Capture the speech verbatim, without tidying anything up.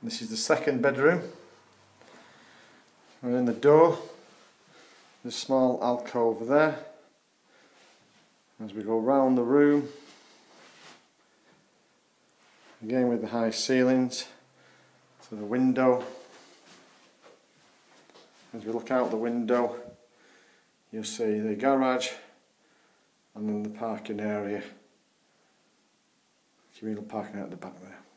This is the second bedroom. We're in the door. There's a small alcove there. As we go round the room, again with the high ceilings, to the window. As we look out the window, you'll see the garage and then the parking area, communal parking out the back there.